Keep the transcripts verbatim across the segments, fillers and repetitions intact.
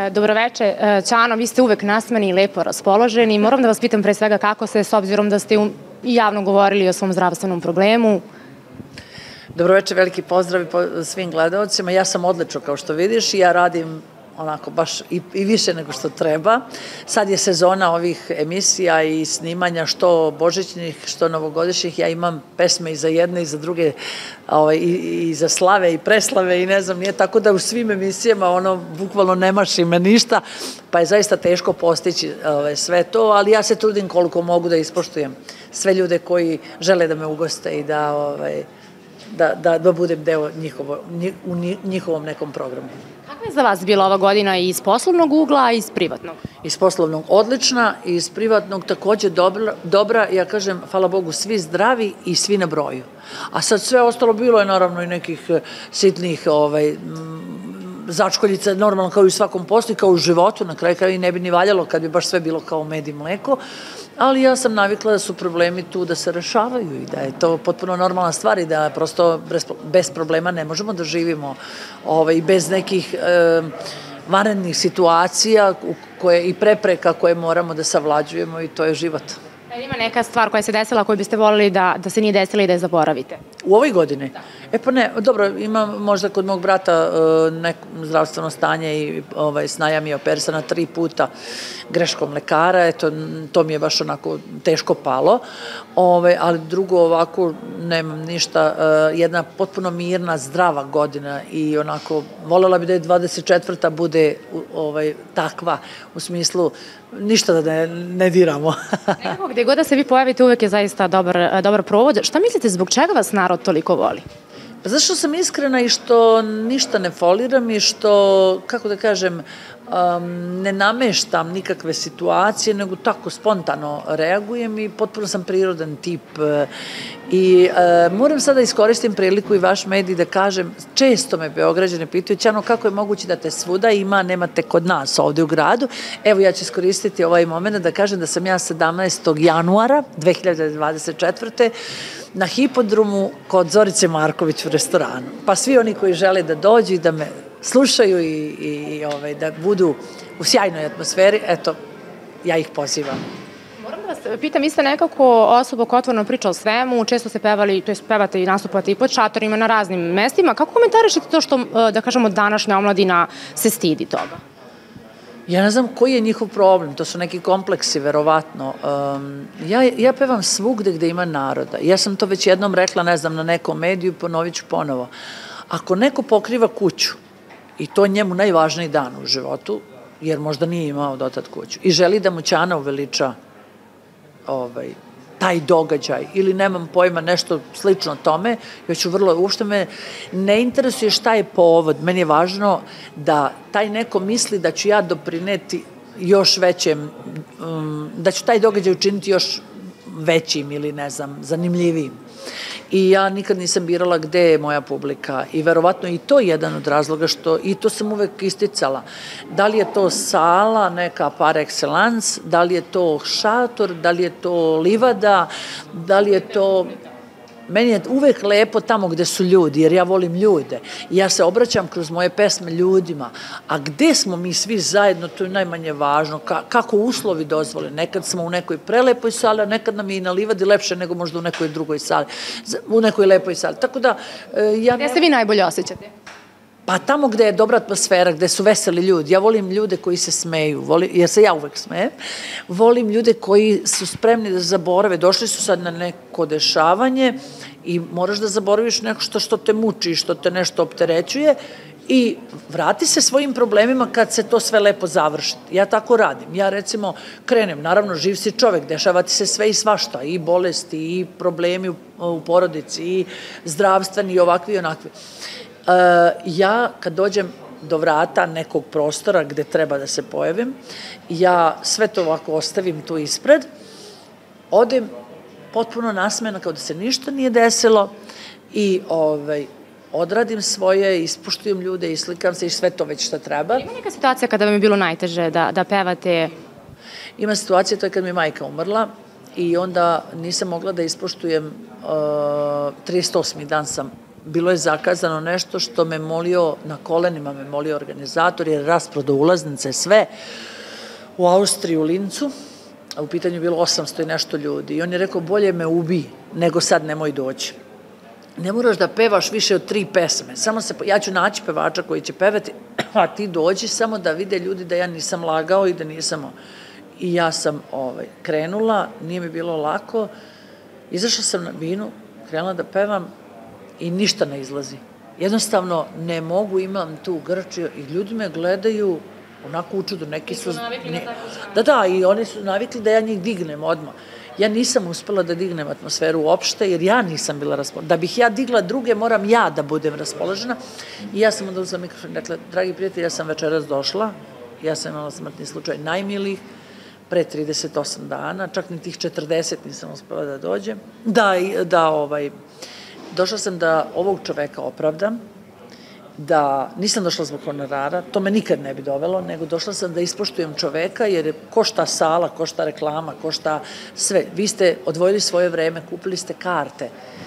Dobroveče, Ćano, vi ste uvek nasmeni i lepo raspoloženi. Moram da vas pitam pre svega kako ste, s obzirom da ste javno govorili o svom zdravstvenom problemu. Dobroveče, veliki pozdrav svim gledalcima. Ja sam odlično, kao što vidiš, i ja radim onako baš i, i više nego što treba. Sad je sezona ovih emisija i snimanja, što božićnih, što novogodišnjih. Ja imam pesme i za jedne i za druge, ovaj, i, i za slave i preslave i ne znam, nije tako da u svim emisijama ono, bukvalno nemaš ime ništa, pa je zaista teško postići ovaj, sve to, ali ja se trudim koliko mogu da ispoštujem sve ljude koji žele da me ugoste i da, ovaj, da, da, da budem deo njihovo, u njihovom nekom programu. Kakva je za vas bila ova godina iz poslovnog ugla i iz privatnog? Iz poslovnog odlična, iz privatnog takođe dobra, dobra, ja kažem, hvala Bogu, svi zdravi i svi na broju. A sad sve ostalo bilo je naravno i nekih sitnih ovaj, začkoljica, normalno kao i u svakom poslu i kao u životu, na kraju kraju i ne bi ni valjalo kad bi baš sve bilo kao med i mleko, ali ja sam navikla da su problemi tu da se rešavaju i da je to potpuno normalna stvar i da prosto bez problema ne možemo da živimo ovaj, bez nekih e, vanrednih situacija koje, i prepreka koje moramo da savlađujemo i to je život. Ima neka stvar koja se desila koju biste voljeli da, da se nije desila i da je zaboravite? U ovoj godini? Da. E pa ne, dobro, imam možda kod mog brata uh, neko zdravstveno stanje i ovaj, snaja mi je operisana tri puta greškom lekara, eto, to mi je baš onako teško palo, ovaj, ali drugo ovako nemam ništa, uh, jedna potpuno mirna, zdrava godina i onako, voljela bi da je dvadeset četvrta bude ovaj, takva, u smislu ništa da ne, ne diramo. Nekako, gde god da se vi pojavite, uvek je zaista dobar, dobar provod. Šta mislite, zbog čega vas narod toliko voli? Pa zašto sam iskrena i što ništa ne foliram i što, kako da kažem, um, ne nameštam nikakve situacije, nego tako spontano reagujem i potpuno sam prirodan tip. I uh, moram sada da iskoristim priliku i vaš medij da kažem, često me Beograđane pitaju, Ćano, kako je moguće da te svuda ima, nemate kod nas ovde u gradu. Evo, ja ću iskoristiti ovaj moment da kažem da sam ja sedamnaestog januara dve hiljade dvadeset četvrte na hipodromu kod Zorice Marković u restoranu. Pa svi oni koji žele da dođu i da me slušaju i, i, i ovaj, da budu u sjajnoj atmosferi, eto, ja ih pozivam. Moram da vas pitam, vi ste nekako osoba koja otvoreno priča o svemu, često ste pevali, to je pevate i nastupate i pod šatorima na raznim mestima. Kako komentarišete to što, da kažemo, današnja omladina se stidi toga? Ja ne znam koji je njihov problem, to su neki kompleksi, verovatno. Um, ja, ja pevam svugde gde ima naroda. Ja sam to već jednom rekla, ne znam, na nekom mediju, ponovit ću ponovo. Ako neko pokriva kuću, i to je njemu najvažniji dan u životu, jer možda nije imao dotad kuću, i želi da mu Ćana uveliča ovaj, taj događaj, ili nemam pojma nešto slično tome, ja ću vrlo, uopšte me ne interesuje šta je povod, meni je važno da taj neko misli da ću ja doprineti još većem, um, da ću taj događaj učiniti još većim ili ne znam, zanimljivijim. I ja nikad nisam birala gde je moja publika i verovatno i to je jedan od razloga što, i to sam uvek isticala, da li je to sala, neka par excellence, da li je to šator, da li je to livada, da li je to... Meni je uvek lepo tamo gde su ljudi, jer ja volim ljude. I ja se obraćam kroz moje pesme ljudima. A gde smo mi svi zajedno, to je najmanje važno. Ka, kako uslovi dozvole. Nekad smo u nekoj prelepoj sali, a nekad nam je i na livadi lepše nego možda u nekoj drugoj sali. U nekoj lepoj sali. Tako da... Ja gde se vi najbolje osjećate? Pa tamo gde je dobra atmosfera, gde su veseli ljudi. Ja volim ljude koji se smeju, volim, jer se ja uvek smejem. Volim ljude koji su spremni da zaborave. Došli su sad na neko dešavanje i moraš da zaboraviš nešto što te muči, što te nešto opterećuje i vrati se svojim problemima kad se to sve lepo završi. Ja tako radim. Ja recimo krenem, naravno živ si čovek, dešava ti se sve i svašta, i bolesti, i problemi u, u porodici, i zdravstveni, i ovakvi i onakvi. Uh, ja kad dođem do vrata nekog prostora gde treba da se pojavim, ja sve to ovako ostavim tu ispred, odem potpuno nasmejana kao da se ništa nije desilo i ovaj, odradim svoje, ispuštujem ljude, islikam se i sve to već šta treba. Ima neka situacija kada vam je bilo najteže da, da pevate? Ima situacija, to je kad mi je majka umrla i onda nisam mogla da ispoštujem, uh, trideset osmi dan sam bilo je zakazano nešto što me molio, na kolenima me molio organizator, jer rasprodao ulaznice sve u Austriji, u Lincu, a u pitanju je bilo osamsto i nešto ljudi. I on je rekao, bolje me ubi, nego sad nemoj doći. Ne moraš da pevaš više od tri pesme, samo se, ja ću naći pevača koji će pevati, a ti dođi samo da vide ljudi da ja nisam lagao i da nisam... I ja sam ovaj, krenula, nije mi bilo lako, izašla sam na binu, krenula da pevam i ništa ne izlazi. Jednostavno ne mogu, imam tu grčiju i ljudi me gledaju onako u čudu, neki su... Da, da, i oni su navikli da ja njih dignem odmah. Ja nisam uspela da dignem atmosferu uopšte, jer ja nisam bila raspoložena. Da bih ja digla druge, moram ja da budem raspoložena. I ja sam onda uzela mikrofon i rekla, dragi prijatelji, ja sam večeras došla, ja sam imala smrtni slučaj najmilih, pre trideset osam dana, čak ni tih četrdeset nisam uspela da dođem. Da, da, ovaj, došla sam da ovog čoveka opravdam, da nisam došla zbog honorara, to me nikad ne bi dovelo, nego došla sam da ispoštujem čoveka, jer košta sala, košta reklama, košta sve. Vi ste odvojili svoje vreme, kupili ste karte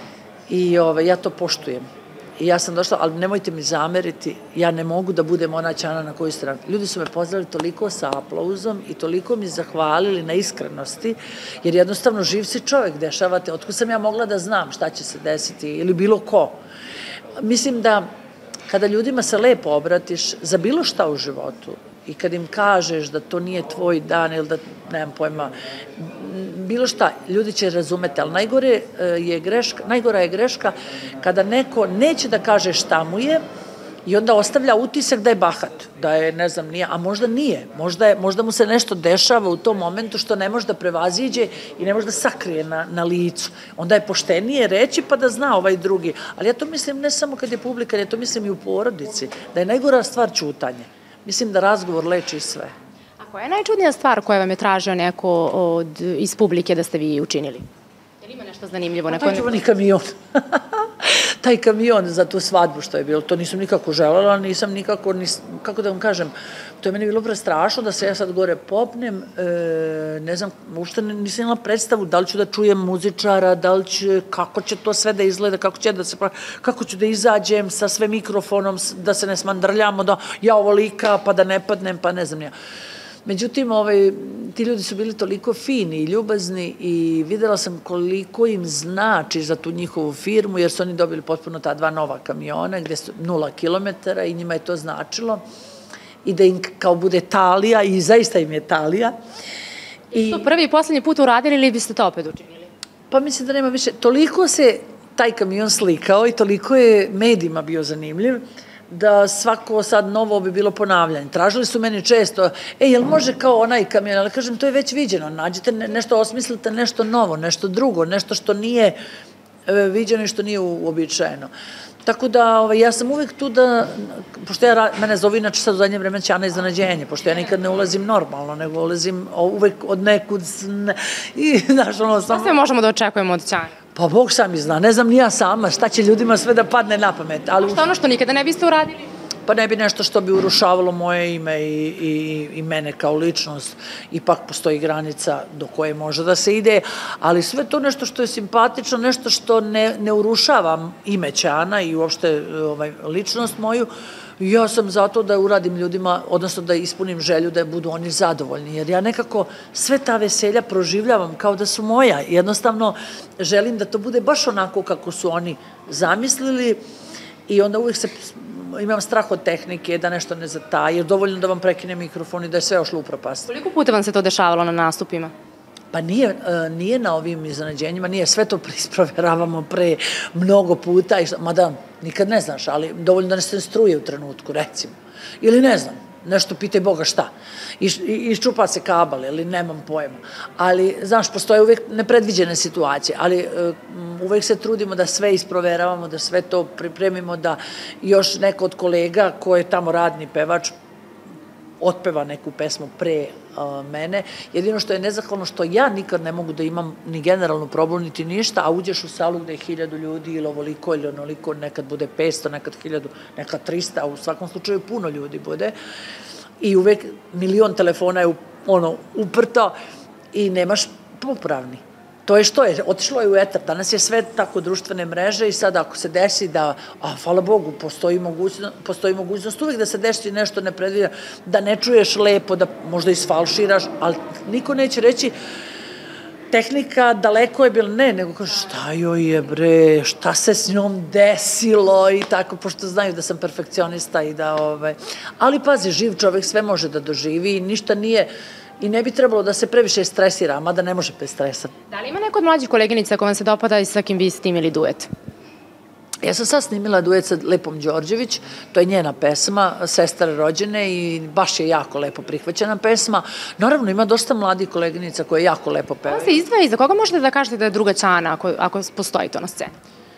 i ovaj, ja to poštujem. I ja sam došla, ali nemojte mi zameriti, ja ne mogu da budem ona Ćana na koju stranu. Ljudi su me pozdravili toliko sa aplauzom i toliko mi zahvalili na iskrenosti, jer jednostavno živ si čovek, dešavate, otko sam ja mogla da znam šta će se desiti ili bilo ko. Mislim da kada ljudima se lepo obratiš za bilo šta u životu i kad im kažeš da to nije tvoj dan ili da, nemam pojma, bilo šta, ljudi će razumeti, ali najgore je greška, najgora je greška kada neko neće da kaže šta mu je i onda ostavlja utisak da je bahat, da je, ne znam, nije, a možda nije, možda, je, možda mu se nešto dešava u tom momentu što ne može da prevaziđe i ne može da sakrije na, na licu. Onda je poštenije reći pa da zna ovaj drugi. Ali ja to mislim ne samo kad je publika, ja to mislim i u porodici, da je najgora stvar ćutanje. Mislim da razgovor leči sve. A koja je najčudnija stvar koja vam je tražio neko od, iz publike da ste vi učinili? Je li ima nešto zanimljivo? Taj čuvani kamion. Taj kamion za tu svadbu što je bilo, to nisam nikako želela, nisam nikako, nis, kako da vam kažem, to je meni bilo prestrašno da se ja sad gore popnem, e, ne znam, uopšte nisam imala predstavu da li ću da čujem muzičara, da li će, kako će to sve da izgleda, kako će da se, kako ću da izađem sa sve mikrofonom, da se ne smandrljamo, da ja ovolika, pa da ne padnem, pa ne znam ja. Međutim, ovaj, ti ljudi su bili toliko fini i ljubazni i videla sam koliko im znači za tu njihovu firmu, jer su oni dobili potpuno ta dva nova kamiona gde su nula kilometara i njima je to značilo i da im kao bude talija i zaista im je talija. I to prvi i poslednji put uradili ili biste to opet učinili? Pa mislim da nema više. Toliko se taj kamion slikao i toliko je medijima bio zanimljiv da svako sad novo bi bilo ponavljanje. Tražili su meni često, e, jel može kao onaj kamion, ali kažem, to je već viđeno, nađite nešto, osmislite nešto novo, nešto drugo, nešto što nije viđeno i što nije uobičajeno. Tako da, ovaj, ja sam uvek tu da, pošto ja, mene zove inače sad u zadnje vreme Ćana iznenađenje, pošto ja nikad ne ulazim normalno, nego ulazim uvek od nekud, i, znaš, ono, samo... Šta sve možemo da očekujemo od Ćane? Pa Bog sam i zna, ne znam ni ja sama šta će ljudima sve da padne na pamet. Ali... A šta ono što nikada ne biste uradili? Pa ne bi nešto što bi urušavalo moje ime i, i, i mene kao ličnost. Ipak postoji granica do koje može da se ide, ali sve to nešto što je simpatično, nešto što ne, ne urušava ime Ćana i uopšte ovaj, ličnost moju, ja sam zato da uradim ljudima, odnosno da ispunim želju da budu oni zadovoljni, jer ja nekako sve ta veselja proživljavam kao da su moja. Jednostavno želim da to bude baš onako kako su oni zamislili i onda uvijek se, imam strah od tehnike, da nešto ne zataje, jer dovoljno da vam prekine mikrofon i da je sve ošlo u propast. Koliko puta vam se to dešavalo na nastupima? Pa nije, nije na ovim iznenađenjima, nije, sve to isproveravamo pre mnogo puta, mada nikad ne znaš, ali dovoljno da ne se struje u trenutku, recimo. Ili ne znam, nešto pitaj Boga šta. Iščupa se kabel ili nemam pojma. Ali, znaš, postoje uvek nepredviđene situacije, ali uvek se trudimo da sve isproveravamo, da sve to pripremimo, da još neko od kolega ko je tamo radni pevač otpeva neku pesmu pre uh, mene. Jedino što je nezahvalno što ja nikad ne mogu da imam ni generalnu problem, niti ništa, a uđeš u salu gde je hiljadu ljudi ili ovoliko ili onoliko, nekad bude petsto, nekad hiljadu, nekad trista, a u svakom slučaju puno ljudi bude. I uvek milion telefona je ono, uprto i nemaš popravni. to je što je, otišlo je u etar. Danas je sve tako društvene mreže i sad ako se desi da, a hvala Bogu, postoji mogućnost, postoji mogućnost uvijek da se desi nešto nepredviđeno, da ne čuješ lepo, da možda isfalširaš, ali niko neće reći tehnika daleko je bila, ne, nego kaže šta joj je bre, šta se s njom desilo i tako, pošto znaju da sam perfekcionista i da, ovaj, ali pazi, živ čovek sve može da doživi i ništa nije, i ne bi trebalo da se previše stresira, mada ne može bez stresa. Da li ima neko od mlađih koleginica koja vam se dopada i sa kim bi snimili duet? Ja sam sad snimila duet sa Lepom Đorđević, to je njena pesma, Sestre rođene, i baš je jako lepo prihvaćena pesma. Naravno, ima dosta mladih koleginica koje jako lepo pevaju. Ko se izdvaja i za koga možete da kažete da je druga Ćana ako, ako postoji to na sceni?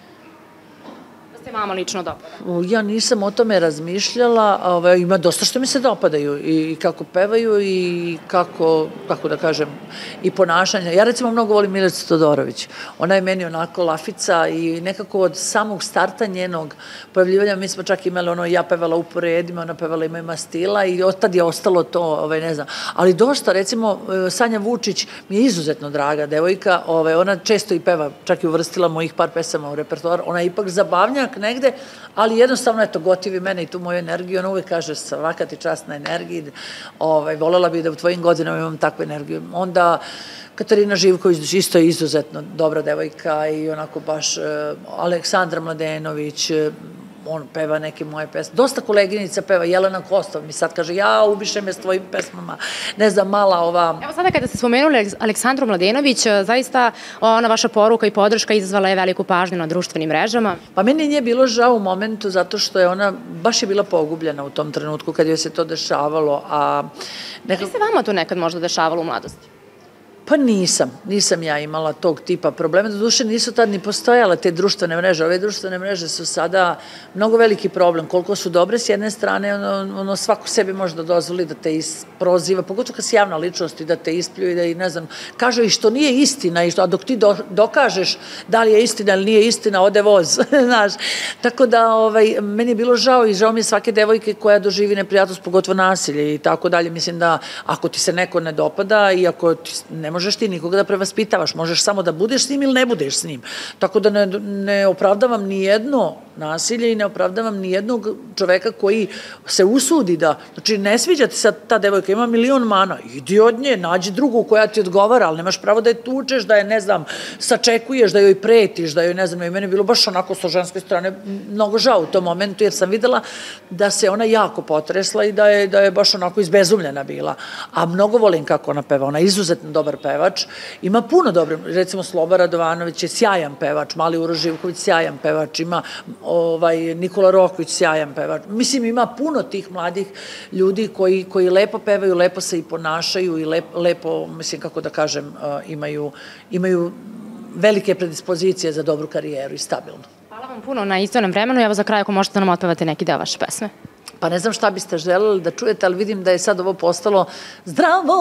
Da se vama lično dopada? Ja nisam o tome razmišljala, ovaj, ima dosta što mi se dopadaju i kako pevaju i kako, kako da kažem, i ponašanje. Ja recimo mnogo volim Milicu Todorović. Ona je meni onako lafica i nekako od samog starta njenog pojavljivanja, mi smo čak imali ono, ja pevala u poredima, ona pevala Ima ima stila i od tad je ostalo to, ovaj, ne znam. Ali dosta, recimo, Sanja Vučić mi je izuzetno draga devojka, ovaj, ona često i peva, čak i uvrstila mojih par pesama u repertoar, ona je ipak zabavnjak negde, ali jednostavno, eto, gotivi mene i tu moju energiju, ona uvek kaže svaka ti čast na energiji, ovaj, volela bih da u tvojim godinama imam takvu energiju. Onda Katarina Živković isto je izuzetno dobra devojka i onako baš Aleksandra Mladenović, on peva neke moje pesme. Dosta koleginica peva, Jelena Kostov mi sad kaže, ja, ubiše me s tvojim pesmama, ne znam, mala ova... Evo sada kada ste spomenuli Aleksandru Mladenović, zaista ona vaša poruka i podrška izazvala je veliku pažnju na društvenim mrežama. Pa meni nije bilo žao u momentu zato što je ona, baš je bila pogubljena u tom trenutku kad joj se to dešavalo, a... Nekako... Li se vama tu nekad možda dešavalo u mladosti? Pa nisam, nisam ja imala tog tipa problema, do duše nisu tad ni postojale te društvene mreže, ove društvene mreže su sada mnogo veliki problem, koliko su dobre s jedne strane, ono, ono svako sebi može da dozvoli da te isproziva, pogotovo kad si javna ličnost i da te isplju i da i ne znam, kaže i što nije istina, i što, a dok ti do, dokažeš da li je istina ili nije istina, ode voz, znaš, tako da ovaj, meni je bilo žao i žao mi je svake devojke koja doživi neprijatnost, pogotovo nasilje i tako dalje, mislim da ako ti se neko ne dopada i ako ti ne možeš ti nikoga da prevaspitavaš, možeš samo da budeš s njim ili ne budeš s njim. Tako da ne, ne opravdavam ni jedno nasilje i ne opravdavam ni jednog čoveka koji se usudi da, znači ne sviđa ti sad ta devojka, ima milion mana, idi od nje, nađi drugu koja ti odgovara, ali nemaš pravo da je tučeš, da je, ne znam, sačekuješ, da joj pretiš, da joj, ne znam, i meni je bilo baš onako sa ženske strane mnogo žao u tom momentu, jer sam videla da se ona jako potresla i da je, da je baš onako izbezumljena bila. A mnogo volim kako ona peva, ona je izuzetno dobar pevač, ima puno dobro, recimo Sloba Radovanović je sjajan pevač, Mali Uroš Živković sjajan pevač, ima ovaj, Nikola Rokvić sjajan pevač, mislim ima puno tih mladih ljudi koji, koji lepo pevaju, lepo se i ponašaju i lep, lepo, mislim kako da kažem, uh, imaju, imaju velike predispozicije za dobru karijeru i stabilnu. Hvala vam puno na izdvojenom vremenu, evo za kraj ako možete nam otpevati neki deo vaše pesme. Pa ne znam šta biste želeli da čujete, ali vidim da je sad ovo postalo zdravo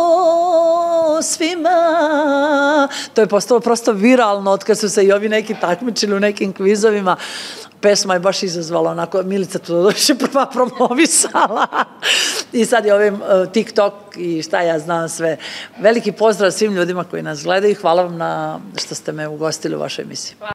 svima. To je postalo prosto viralno od kad su se i ovi neki takmičili u nekim kvizovima. Pesma je baš izazvala onako, Milica Todorović je prva promovisala i sad je ovim uh, TikTok i šta ja znam sve. Veliki pozdrav svim ljudima koji nas gledaju i hvala vam na što ste me ugostili u vašoj emisiji.